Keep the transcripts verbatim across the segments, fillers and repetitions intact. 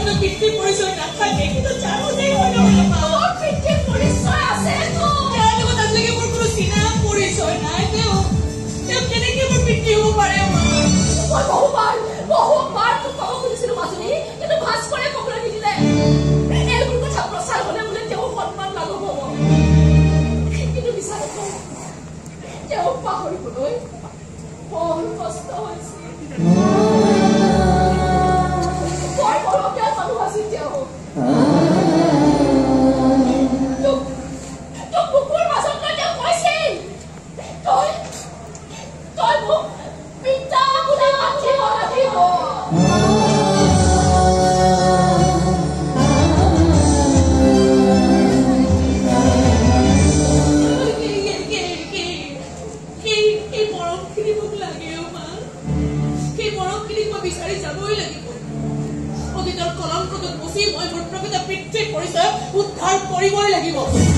হয়তো পিতৃ পৰিচয় নাথাকে কিন্তু যাৰ মতেই হয় নহয় মা পিতৃ পৰিচয় আছে যাৰ লগত আজিলৈকে মোৰ কোনো চিনা পৰিচয় নাই তেওঁ তেওঁ কেনেকৈ মোৰ পিতৃ হ'ব পাৰে মা মই বহুবাৰ বহুবাৰ তোক ক'ব খুজিছিলোঁ মাজনী কিন্তু ভাস্কৰে ক'বলৈ নিদিলে এইবোৰ কথা প্ৰচাৰ হ'লে বোলে তেওঁ সন্মান লাঘৱ হ'ব কিন্তু বিচাৰে তেওঁক পাহৰিবলৈ বৰ কষ্ট হৈছে বৰ মৰমীয়াল মানুহ আছিল তেওঁ তোক বুকুৰ মাজত লৈ তেওঁ কৈছিল তই তই মোক পিতা বুলি মাতিব লাগিব বিচাৰি যাবই লাগিব অতীতৰ কলংকত বসি মই মোৰ প্ৰকৃত পিতৃ পৰিচয় উদ্ধাৰ কৰিবই লাগিব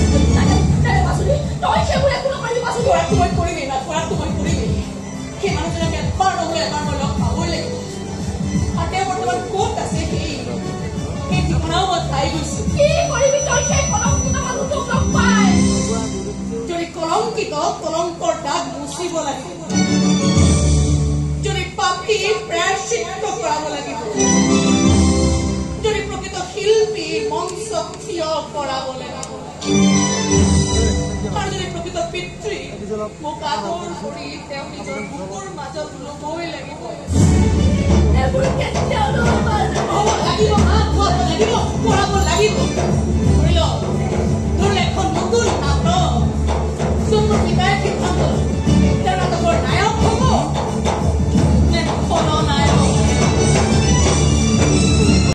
তই সেইবোৰ একো নকৰিবি বাচুলি কৰাটো মই কৰিমেই না কৰাটো মই কৰিমেই সেই মানুহজনক এবাৰ নহ'লে এবাৰ মই লগ পাবই লাগিব আৰু তেওঁ বৰ্তমান ক'ত আছে সেই সেই ঠিকনাও মই পাই গৈছো কি কৰিবি তই সেই কলংকিত মানুহটোক লগ পাই যদি কলংকিত কলংকৰ দাগ মুচিব লাগিব যদি পাপি প্ৰায়শ্চিত্ত কৰাব লাগিব যদি প্ৰকৃত শিল্পী মঞ্চ থিয় কৰাব লাগিব আৰু যদি প্ৰকৃত পিতৃ মোক আদৰ কৰি তেওঁ নিজৰ বুকুৰ মাজত ল'বই লাগিব এইবোৰ কেতিয়াও নহ'ব